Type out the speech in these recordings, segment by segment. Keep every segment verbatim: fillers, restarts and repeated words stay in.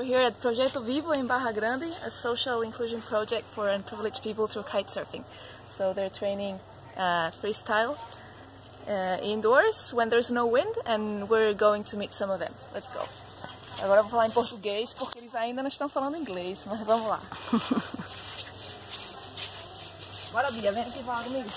We're here at Projeto Vivo in Barra Grande, a social inclusion project for unprivileged people through kitesurfing. So they're training uh, freestyle uh, indoors when there's no wind, and we're going to meet some of them. Let's go. Agora eu vou falar em português porque eles ainda não estão falando inglês, mas vamos lá. Bora, Bia, vem aqui falar comigo.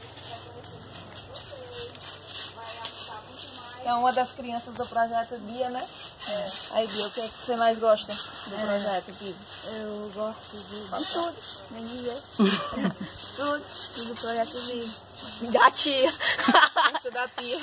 É uma das crianças do projeto Bia, né? É. Aí, Bia, o que é que você mais gosta do é. projeto Vivo? Eu gosto de, de tudo. Nem dizer. Tudo. Tudo do projeto Vivo. Da tia. Gosto da tia.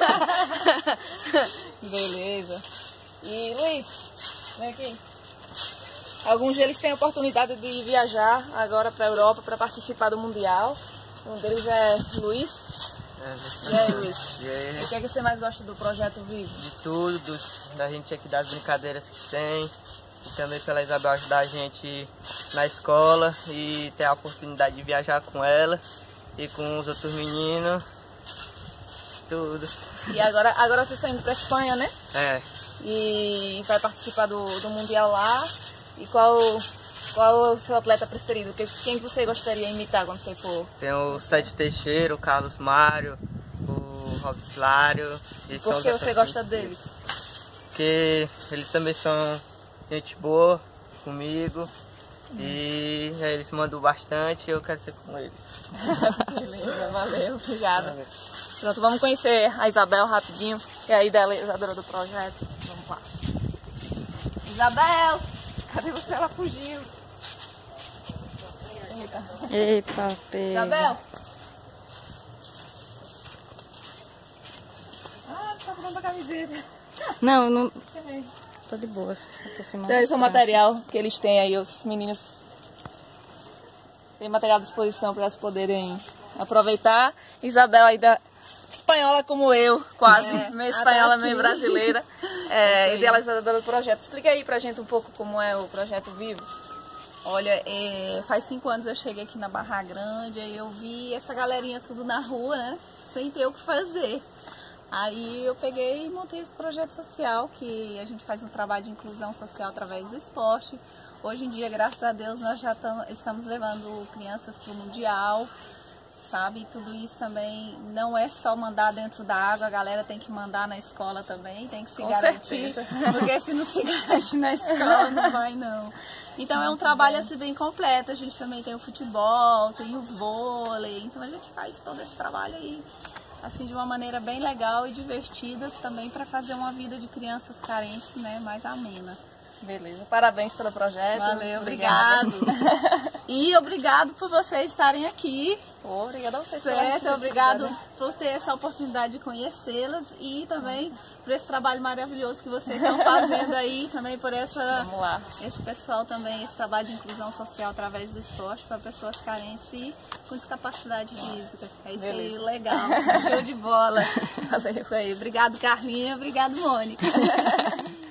Beleza. E, Luiz, vem aqui. Alguns deles têm a oportunidade de viajar agora para a Europa para participar do Mundial. Um deles é Luiz. É, e aí, Luiz? E aí? O que é que você mais gosta do projeto Vivo? De tudo, dos, da gente aqui, das brincadeiras que tem. E também pela Isabel ajudar a gente na escola e ter a oportunidade de viajar com ela e com os outros meninos. Tudo. E agora, agora vocês estão indo para a Espanha, né? É. E vai participar do, do Mundial lá. E qual, qual é o seu atleta preferido? Quem você gostaria de imitar quando você for? Tem o Sete Teixeira, o Carlos Mário, o Robson Lário. Por que você gosta deles? Porque eles também são gente boa comigo. Hum. E eles mandam bastante e eu quero ser com eles. Beleza, valeu, obrigada. Valeu. Pronto, vamos conhecer a Isabel rapidinho, que é a idealizadora do projeto. Vamos lá. Isabel! Cadê você? Ela fugiu. Eita, Eita pega. Isabel! Ah, tá tirando a camiseta. Não, não. Tô de boa. Então, esse é o material que eles têm aí, os meninos. Tem material à disposição para eles poderem aproveitar. Isabel ainda espanhola como eu, quase, é, meio espanhola, meio brasileira, é, idealizadora do projeto. Explica aí pra gente um pouco como é o Projeto Vivo. Olha, é, faz cinco anos eu cheguei aqui na Barra Grande e eu vi essa galerinha tudo na rua, né, sem ter o que fazer. Aí eu peguei e montei esse projeto social, que a gente faz um trabalho de inclusão social através do esporte. Hoje em dia, graças a Deus, nós já tam, estamos levando crianças para o Mundial. Sabe, tudo isso também não é só mandar dentro da água, a galera tem que mandar na escola também, tem que se Com garantir, certeza. porque se não se garante na escola não vai não. Então é um trabalho assim bem completo, a gente também tem o futebol, tem o vôlei, então a gente faz todo esse trabalho aí, assim, de uma maneira bem legal e divertida também para fazer uma vida de crianças carentes, né, mais amena. Beleza, parabéns pelo projeto. Valeu, obrigado. E obrigado por vocês estarem aqui. Oh, obrigada a vocês. Certo, obrigado por ter essa oportunidade de conhecê-las e também por esse trabalho maravilhoso que vocês estão fazendo aí, também por essa, Vamos lá. esse pessoal também, esse trabalho de inclusão social através do esporte para pessoas carentes e com discapacidade física. É isso aí, legal. Show de bola. Valeu. Isso aí. Obrigado, Carlinha. Obrigado, Mônica.